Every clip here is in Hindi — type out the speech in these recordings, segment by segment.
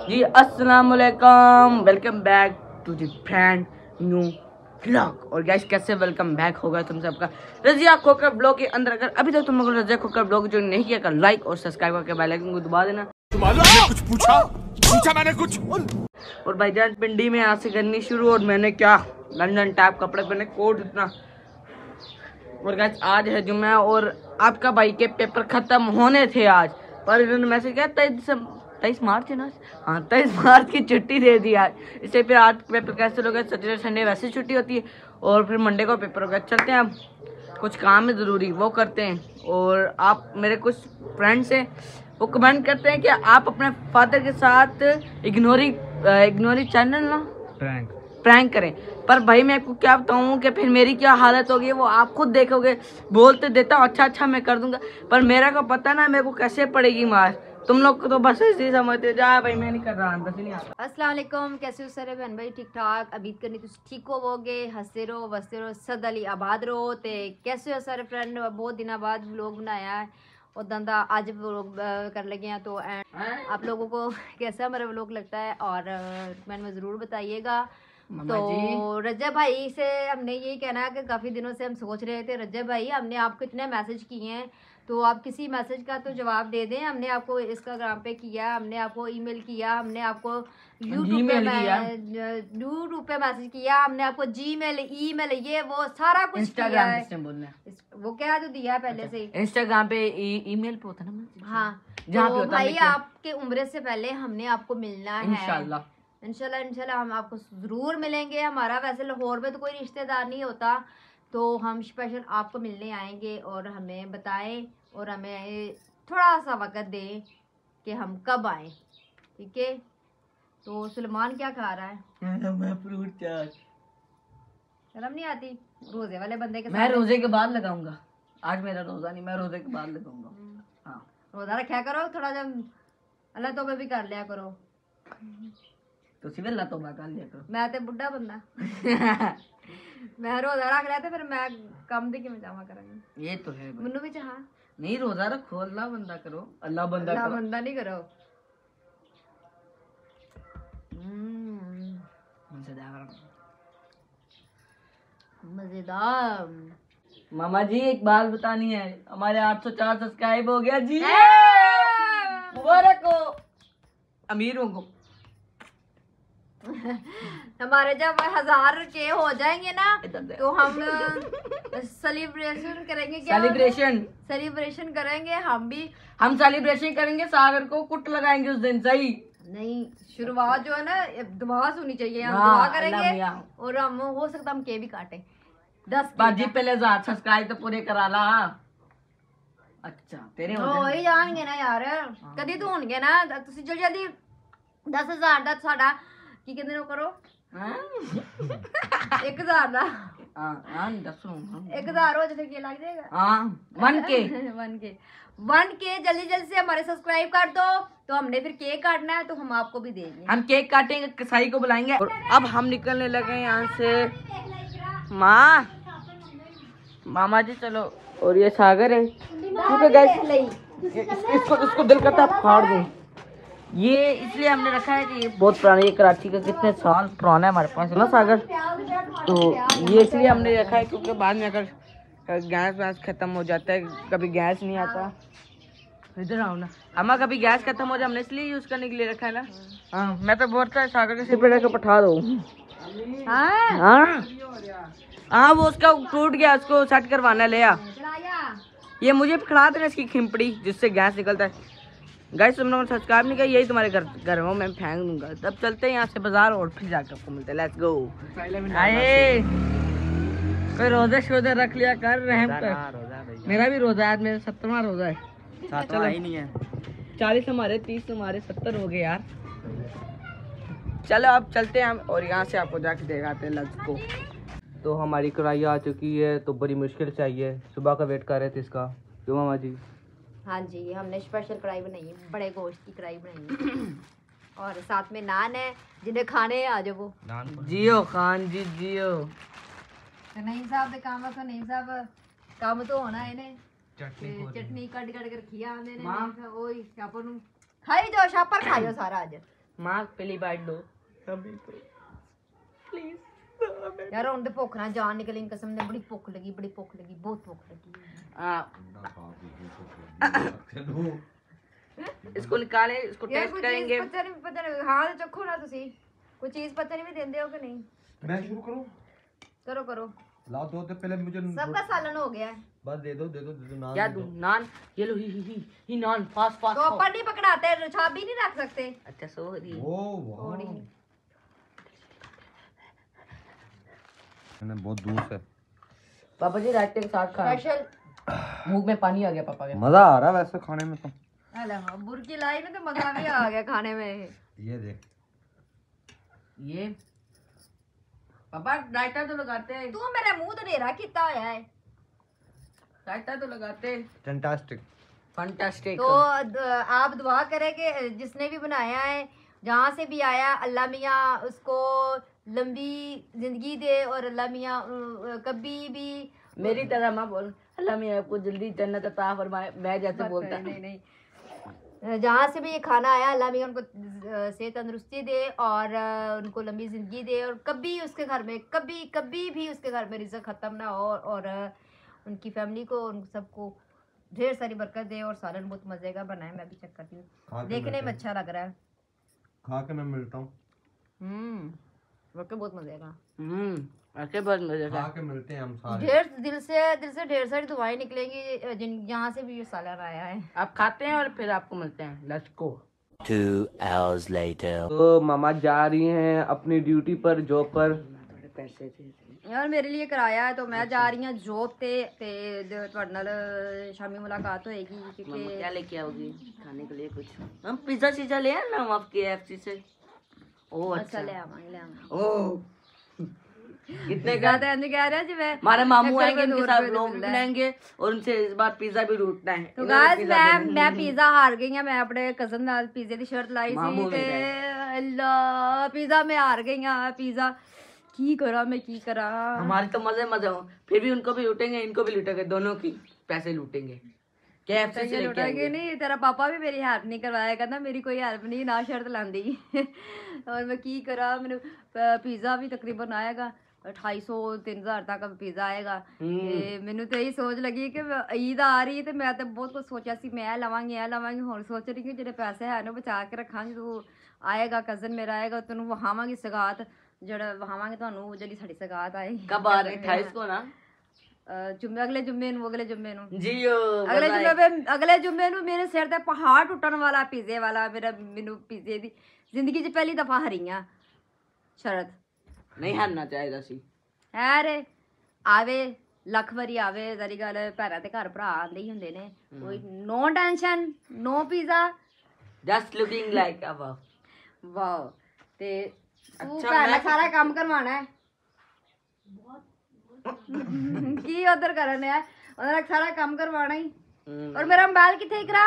जी अस्सलाम वालेकुम, welcome back to the brand new vlog. और गैस कैसे वेलकम बैक होगा तुम सबका रजिया खोकर ब्लॉग के अंदर। अगर अभी तक तुम लोगों ने रजिया खोकर ब्लॉग जो नहीं किया कर लाइक और सब्सक्राइब करके बेल आइकन को दबा देना। कुछ पूछा मैंने कुछ। और भाईजान पिंडी में यहाँ से करनी शुरू। और मैंने क्या लंदन टाइप कपड़े पहने, कोट इतना। और गैस आज है जुम्मा और आपका भाई के पेपर खत्म होने थे आज, पर इन्होंने मैसेज किया 23 मार्च है ना। हाँ 23 मार्च की छुट्टी दे दी आज। इससे फिर आज पेपर कैंसिल हो गया। सैटरडे संडे वैसे छुट्टी होती है और फिर मंडे को पेपर हो गया। चलते हैं, अब कुछ काम है ज़रूरी वो करते हैं। और आप मेरे कुछ फ्रेंड्स हैं वो कमेंट करते हैं कि आप अपने फादर के साथ इग्नोरी चैनल ना प्रैंक करें। पर भाई मैं आपको क्या बताऊं कि फिर मेरी क्या हालत होगी वो आप खुद देखोगे। बोलते देता हूँ अच्छा मैं कर दूंगा, पर मेरा को पता ना मेरे को कैसे पड़ेगी मार। तुम लोग को तो बस ऐसे ही समझते जा भाई, मैं नहीं कर रहा अंदर से नहीं आता। अस्सलाम वालेकुम, कैसे हो सारे बहन भाई? ठीक ठाक अबीद करनी तुम ठीक होवोगे, हंसते रहो वसते रहो, सद अली आबाद रहो। ते कैसे हो सारे फ्रेंड? बहुत दिनों बाद व्लॉग बनाया है और धंधा आज व्लॉग कर लगे हैं। तो आप लोगों को कैसा हमारा व्लॉग लगता है और कमेंट में ज़रूर बताइएगा। तो रजब भाई से हमने यही कहना है कि काफ़ी दिनों से हम सोच रहे थे रजब भाई हमने आपको इतने मैसेज किए हैं तो आप किसी मैसेज का तो जवाब दे दें। हमने आपको इंस्टाग्राम पे किया, हमने आपको ईमेल किया, हमने आपको यूट्यूब पे मैसेज किया, हमने आपको जीमेल ईमेल ये वो सारा कुछ किया है। वो क्या तो दिया है पहले से इंस्टाग्राम पे ईमेल पे होता ना। हाँ तो भाई आपके उम्र से पहले हमने आपको मिलना है इंशाल्लाह हम आपको ज़रूर मिलेंगे। हमारा वैसे लाहौर में तो कोई रिश्तेदार नहीं होता तो हम स्पेशल आपको मिलने आएंगे और हमें बताएं और हमें थोड़ा सा वक्त दें कि हम कब आए, ठीक है? तो सलमान क्या खा रहा है? मैं फ्रूट चाट। शर्म नहीं आती रोजे वाले बंदे के साथ? मैं रोजे के बाद लगाऊंगा। आज मेरा रोजा नहीं, मैं रोजे के बाद लगाऊंगा। हाँ रोजा रखा करो, थोड़ा जब अल्लाह तौबा भी कर लिया करो। तो सिविल ला तौबा कर लिया करो। मैं तो बुढ़ा बंदा मैं रोजा रख लिया फिर मैं कम दी कि जावा करूंगी। ये तो है मनु भी चाह नहीं, रोजा रखो, अल्लाह बंदा करो। अल्लाह बंदा नहीं करो। मजेदार। मामा जी एक बात बतानी है, हमारे 804 सब्सक्राइब हो गया जी। मुबारक हो अमीरों को। हमारे जब 1000 के हो जाएंगे ना तो हम सेलिब्रेशन करेंगे। क्या सेलिब्रेशन करेंगे? हम सेलिब्रेशन करेंगे। सागर को कुट लगाएंगे उस दिन। सही नहीं, शुरुआत जो है ना दुआ होनी चाहिए। हम दुआ करेंगे और हम हो सकता हम के भी काटे 10 बाजी पहले 1000 सब्सक्राइब तो पूरे करा ला। अच्छा तेरे हो ही जाएंगे ना यार, कदी तो होंगे ना। तुसी जल्दी 10,000 ਦਾ ਸਾਡਾ ਕੀ ਕਹਿੰਦੇ ਨੇ ਕਰੋ 1000 ਦਾ। हाँ दसो 1000 हो जाए क्या लग जाएगा? हाँ 1 के जल्दी से हमारे सब्सक्राइब कर दो तो हमने फिर केक काटना है तो हम आपको भी देंगे। हम केक काटेंगे, कसाई को बुलाएंगे। और अब हम निकलने लगे यहाँ से। मामा जी चलो। और ये सागर है इसको दिल करता फाड़ दूं। ये इसलिए हमने रखा है कि ये बहुत पुराना, ये कराची का कितने साल पुराना है हमारे पास है ना सागर। तो ये इसलिए हमने रखा है क्योंकि बाद में अगर गैस खत्म हो जाता है, कभी गैस नहीं आता। इधर आओ ना, हमारा कभी गैस खत्म हो जाए हमने इसलिए यूज करने के लिए रखा है ना। हाँ मैं तो बोलता है सागर के सिर पे रख के पठा दो। हाँ वो उसका टूट गया, उसको सेट करवाना ले आ। ये मुझे खिला देना इसकी खिमपड़ी जिससे गैस निकलता है। गाइस तुम लोगों ने सब्सक्राइब नहीं किया, यही तुम्हारे घर में मैं फेंक दूंगा। तब चलते हैं यहाँ से बाजार और फिर जाकर आपको मिलते हैं। Let's go. आए कोई रोजा शोजा रख लिया कर रहम कर। मेरा भी रोजा है, मेरा 70वां रोजा है। चलो ही नहीं है 40 हमारे 30 हमारे 70 हो गए यार। चलो अब चलते हैं हम और यहाँ से आपको जाके दिखाते हैं। Let's go. तो हमारी कढ़ाई आ चुकी है तो बड़ी मुश्किल से आई है। सुबह का वेट कर रहे थे इसका। क्यों मामा जी? हाँ जी हमने स्पेशल कढ़ाई बनाई है, बड़े गोश्त की कढ़ाई बनाई है और साथ में नान है। जिन्हें खाने आ जाओ वो जियो खान जी जियो। नहीं साहब काम तो नहीं साहब काम तो होना है ने चटनी कट के रखी है। खाई जाओ शापर खाइयो सारा आज माँ पहली बाइट दो अभी तो प्लीज। यार उन ते भुख ना जान निकली कसम ने बड़ी भुख लगी बहुत भुख लगी इसको निकाले, इसको यार टेस्ट कोई करेंगे। चीज पता नहीं हाँ तो चखो ना तुसी कोई चीज पता नहीं भी देंदे हो कि नहीं। मैं शुरू करूं? करो लाओ दो तो पहले मुझे सबका सालन हो गया है बस दे दो नान क्या दे दूं? दो। नान ये लो, ही नान फास्ट फास्ट तो अपन नहीं पकड़ाते चाबी नहीं रख सकते अच्छा सॉरी। ओ वाह थोड़ी मैंने बहुत दूर से पापा जी रायते के साथ खा, स्पेशल मुंह में पानी आ गया पापा के। मजा आ रहा है वैसे खाने में तो। अला बुरकी लाई में तो मजा भी आ गया खाने में। ये देख ये पापा रायता तो लगाते हैं, तू मेरे मुंह तो नेरा कितना होया है। रायता तो लगाते हैं। फैंटास्टिक। फैंटास्टिक। तो आप दुआ करें कि जिसने भी बनाया है जहाँ से भी आया अल्लाह मियाँ उसको लंबी जिंदगी दे और अल्लाह मियाँ कभी भी मेरी तरह माँ बोल अल्लाह मियाँ आपको जल्दी जन्नत अता फरमाए, मैं जैसे बोलता नहीं जहाँ से भी ये खाना आया अल्लाह मियाँ उनको सेहत तंदुरुस्ती दे और उनको लंबी ज़िंदगी दे और कभी उसके घर में कभी भी उसके घर में रिज़्क ख़त्म ना हो और उनकी फैमिली को उन सबको ढेर सारी बरकत दे। और सालन बहुत मज़े का बनाए, मैं भी चेक करती हूँ, देखने में अच्छा लग रहा है। खा के मैं मिलता हूँ। वाकई बहुत मज़े का। ऐसे बहुत मजे खा के मिलते हैं हम सारे। ढेर दिल से ढेर सारी दुआएं निकलेंगी जहाँ से भी ये सालन आया है। आप खाते हैं और फिर आपको मिलते हैं। Let's go. 2 hours later. तो मामा जा रही हैं अपनी ड्यूटी पर, जॉब पर। पैसे थे यार मेरे लिए कराया है तो मैं जा रही हूँ जॉब ते ਤੁਹਾਡੇ ਨਾਲ शामी मुलाकात होएगी मम्मा क्योंकि क्या लेके आओगी खाने के लिए? कुछ हम पिज्जा सीजा ले आए ना हम आपके KFC से। ओह अच्छा ले आवांगे ओह कितने का? ज्यादा ऐसे कह रहे हैं जी मैं हमारे मामू 1 आएंगे, रुपए, इनके 2 साथ रुपए लोग तो भी मिलता है। बनाएंगे और उनसे इस बार पिज्जा भी लूटना है। तो इन्होंने गाइस पिज्जा देना। मैं पिज्जा हार गई हूं। मैं अपने कजन नाल पिज्जे दी शर्त लाई मामू सी भी ते अल्लाह पिज्जा में हार गई हूं। पिज्जा की करा मैं की करा। हमारे तो मजे हो, फिर भी उनको भी लूटेंगे, इनको भी लूटेंगे, दोनों की पैसे लूटेंगे। KFC से लेके लुटाएंगे आएंगे। नहीं, तेरा पापा भी मेरी हेल्प नहीं करवाया, कहना मेरी कोई हेल्प नहीं ना शर्त लांदी। और मैं की करा, मैंने पिज्जा भी तकरीबन आएगा 250-3000 तक पिज्जा आएगा। ते मैनू तो यही सोच लगी कि ईद आ रही है तो मैं तो बहुत कुछ सोचा सी मैं लवांगी हुण सोच रही कि जेडे पैसे है ना बचा के रखांगी। तू आएगा कजन मेरा आएगा तेनू वहावांगी सगात जेड़ा वहावांगे तुहानू जेडी साडी सगात आएगी। कब आ रहे? 28 को ना? अगले जुम्मे नू जी अगले जुम्मे नू मेरे सिर ते पहाड़ टुटन वाला पिज्जे वाला। मैनू पिज्जे दी जिंदगी च पहली दफा हरीआं शरत नहीं हारना चाहिए सी। है रे आवे लख वारी आवे सारी गल भैरा ते घर भरा आंदे ही हुंदे ने। कोई no tension no pizza just looking like अब वाओ। ते तू अच्छा, भैरा मैं- सारा काम करवाना है की उधर करने है उधर सारा काम करवाना ही। और मेरा मोबाइल किथे करा।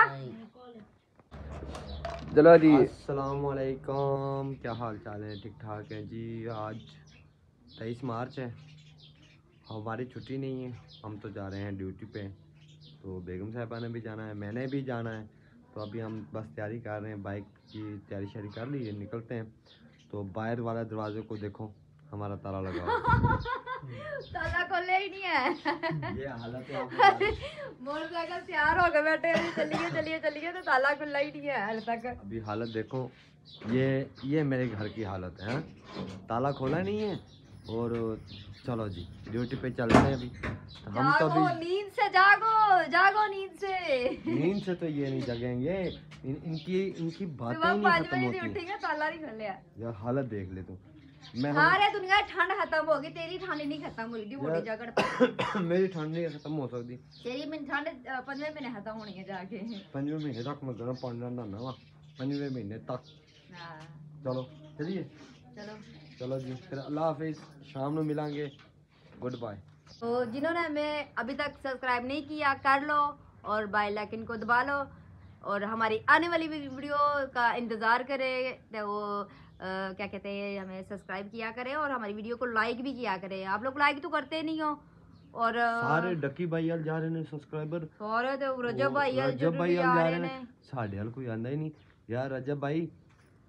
चलो जी। अस्सलाम वालेकुम, क्या हाल चाल है? ठीक ठाक है जी। आज 23 मार्च है, हमारी छुट्टी नहीं है, हम तो जा रहे हैं ड्यूटी पे। तो बेगम साहिबा ने भी जाना है, मैंने भी जाना है। तो अभी हम बस तैयारी कर रहे हैं, बाइक की तैयारी शारी कर ली है, निकलते हैं। तो बाहर वाला दरवाजे को देखो, हमारा ताला लगा हुआ ताला खोले ही नहीं है। है। ये हालत है हमारी। मोटरसाइकिल तैयार हो गए बैठे चलिए तो ताला खुला ही नहीं है हाल तक। अभी हालत देखो, ये मेरे घर की हालत है। ताला खोला नहीं है और चलो जी ड्यूटी पे चलते हैं। अभी हम तो जागो अभी नींद से जागो नींद से तो ये नहीं जगेंगे। इनकी बातें सुबह ही नहीं 5 खत्म बजे से होती। उठेगा ताला नहीं खोलिया। यार हालत देख ले तू। मैं सारे दुनिया की ठंड खत्म होगी, तेरी ठंड नहीं खत्म हुई डी मोटी जगह पे। मेरी ठंड नहीं खत्म हो सकती। तेरी में ठंड 5वें महीने खत्म होनी है जाके। 5वें महीने तक मैं गर्म पानी ਨਾਲ नहाना वा। 5वें महीने तक। हाँ चलो चलिए, चलो। चलो जी, फिर अल्लाह हाफिज, शाम में मिलेंगे, गुड बाय। तो जिन्होंने हमें अभी तक सब्सक्राइब नहीं किया कर लो और बेल आइकन को दबा लो और हमारी आने वाली वीडियो का इंतज़ार करें। तो वो क्या कहते हैं, हमें सब्सक्राइब किया करें और हमारी वीडियो को लाइक भी किया करें। आप लोग लाइक तो करते नहीं हो। और सारे डकी भाई हल जा रहे ने सब्सक्राइबर। सारे तो रजब भाई रजब भाई हल जा रहे ने ने, साडे हल कोई आंदा ही नहीं। यार रजब भाई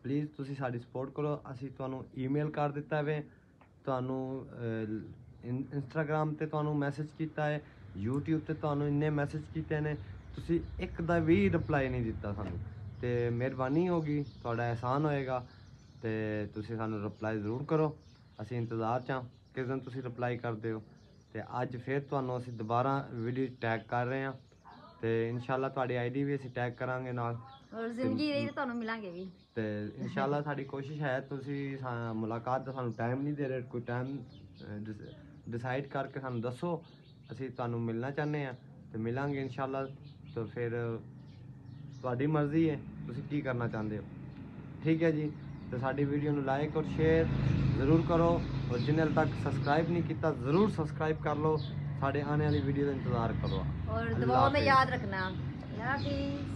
ਪਲੀਜ਼ ਤੁਸੀਂ ਸਾਡੀ ਸਪੋਰਟ ਕਰੋ। ਅਸੀਂ ਤੁਹਾਨੂੰ ਈਮੇਲ ਕਰ ਦਿੱਤਾ ਹੈ, ਤੁਹਾਨੂੰ ਇੰਸਟਾਗ੍ਰਾਮ ਤੇ ਤੁਹਾਨੂੰ ਮੈਸੇਜ ਕੀਤਾ ਹੈ, YouTube ਤੇ ਤੁਹਾਨੂੰ ਇੰਨੇ ਮੈਸੇਜ ਕੀਤੇ ਨੇ, ਤੁਸੀਂ ਇੱਕ ਦਾ ਵੀ ਰਿਪਲਾਈ ਨਹੀਂ ਦਿੱਤਾ ਸਾਨੂੰ। ਤੇ ਮਿਹਰਬਾਨੀ ਹੋਗੀ, ਤੁਹਾਡਾ ਅਹਿਸਾਨ ਹੋਏਗਾ ਤੇ ਤੁਸੀਂ ਸਾਨੂੰ ਰਿਪਲਾਈ ਜ਼ਰੂਰ ਕਰੋ। ਅਸੀਂ ਇੰਤਜ਼ਾਰ 'ਚ ਹਾਂ ਕਿਸ ਦਿਨ ਤੁਸੀਂ ਰਿਪਲਾਈ ਕਰਦੇ ਹੋ। ਤੇ ਅੱਜ ਫਿਰ ਤੁਹਾਨੂੰ ਅਸੀਂ ਦੁਬਾਰਾ ਵੀਡੀਓ ਟੈਗ ਕਰ ਰਹੇ ਹਾਂ ਤੇ ਇਨਸ਼ਾਅੱਲਾ ਤੁਹਾਡੀ ਆਈਡੀ ਵੀ ਅਸੀਂ ਟੈਗ ਕਰਾਂਗੇ ਨਾਲ। ਔਰ ਜ਼ਿੰਦਗੀ ਰਹੀ ਤਾਂ ਤੁਹਾਨੂੰ ਮਿਲਾਂਗੇ ਵੀ। ਤੇ ਇਨਸ਼ਾਅੱਲਾ ਸਾਡੀ ਕੋਸ਼ਿਸ਼ ਹੈ, ਤੁਸੀਂ ਮੁਲਾਕਾਤ ਦਾ ਸਾਨੂੰ ਟਾਈਮ ਨਹੀਂ ਦੇ ਰਹੇ, ਕੋਈ ਟਾਈਮ ਡਿਸਾਈਡ ਕਰਕੇ ਸਾਨੂੰ ਦੱਸੋ, ਅਸੀਂ ਤੁਹਾਨੂੰ ਮਿਲਣਾ ਚਾਹੁੰਦੇ ਹਾਂ ਤੇ ਮਿਲਾਂਗੇ ਇਨਸ਼ਾਅੱਲਾ। ਤੇ ਫਿਰ ਤੁਹਾਡੀ ਮਰਜ਼ੀ ਹੈ ਤੁਸੀਂ ਕੀ ਕਰਨਾ ਚਾਹੁੰਦੇ ਹੋ, ਠੀਕ ਹੈ ਜੀ। ਤੇ ਸਾਡੀ ਵੀਡੀਓ ਨੂੰ ਲਾਈਕ ਔਰ ਸ਼ੇਅਰ ਜ਼ਰੂਰ ਕਰੋ ਔਰ ਜਿਨ੍ਹਾਂ ਹਾਲੇ ਤੱਕ ਸਬਸਕ੍ਰਾइब नहीं किया ज़रूर सब्सक्राइब कर लो। साढ़े आने वाली वीडियो का इंतज़ार करो और अल्लाह दुआओं में हाफिज़। याद रखना। अल्लाह हाफिज़।